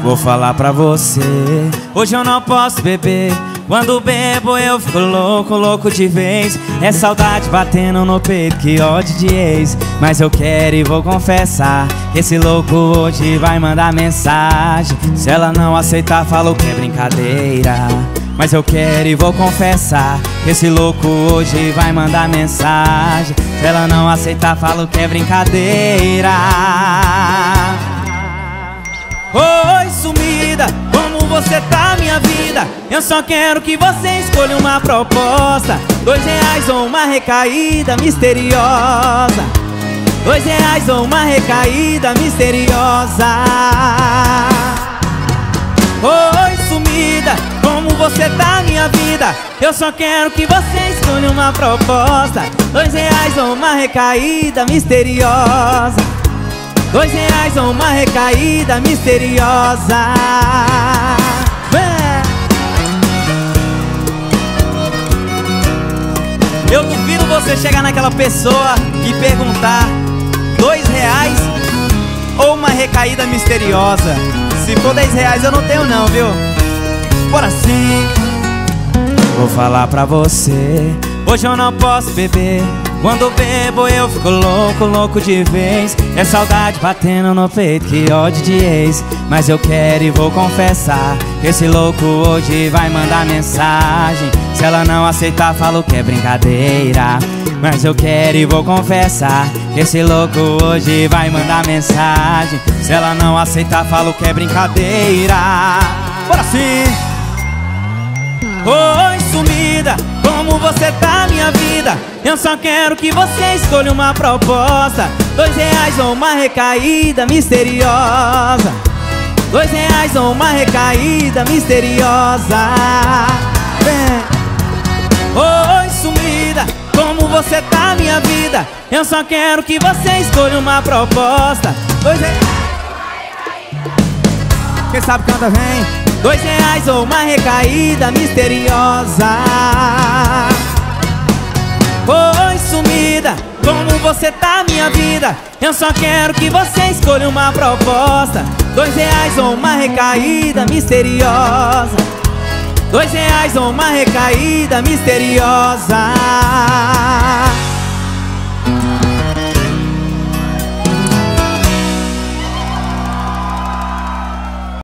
Vou falar pra você, hoje eu não posso beber. Quando bebo eu fico louco, louco de vez. É saudade batendo no peito, que ódio de ex. Mas eu quero e vou confessar que esse louco hoje vai mandar mensagem. Se ela não aceitar, falo que é brincadeira. Mas eu quero e vou confessar que esse louco hoje vai mandar mensagem. Se ela não aceitar, falo que é brincadeira. Oi, sumida, como você tá, minha vida? Eu só quero que você escolha uma proposta. R$2 ou uma recaída misteriosa. R$2 ou uma recaída misteriosa. Oi, sumida, como você tá, minha vida? Eu só quero que você escolha uma proposta. R$2 ou uma recaída misteriosa. R$2 ou uma recaída misteriosa. Eu duvido você chegar naquela pessoa e perguntar R$2 ou uma recaída misteriosa. Se for R$10 eu não tenho não, viu? Bora sim. Vou falar pra você, hoje eu não posso beber. Quando bebo eu fico louco, louco de vez. É saudade batendo no peito, que ódio de ex. Mas eu quero e vou confessar que esse louco hoje vai mandar mensagem. Se ela não aceitar, falo que é brincadeira. Mas eu quero e vou confessar que esse louco hoje vai mandar mensagem. Se ela não aceitar, falo que é brincadeira. Bora sim. Oi, sumida, como você tá, minha vida? Eu só quero que você escolha uma proposta. R$2 ou uma recaída misteriosa. R$2 ou uma recaída misteriosa. Oi, sumida, como você tá, minha vida? Eu só quero que você escolha uma proposta. R$2. Quem sabe canta, vem. R$2 ou uma recaída misteriosa. Oi, sumida, como você tá, minha vida? Eu só quero que você escolha uma proposta. R$2 ou uma recaída misteriosa. R$2 ou uma recaída misteriosa.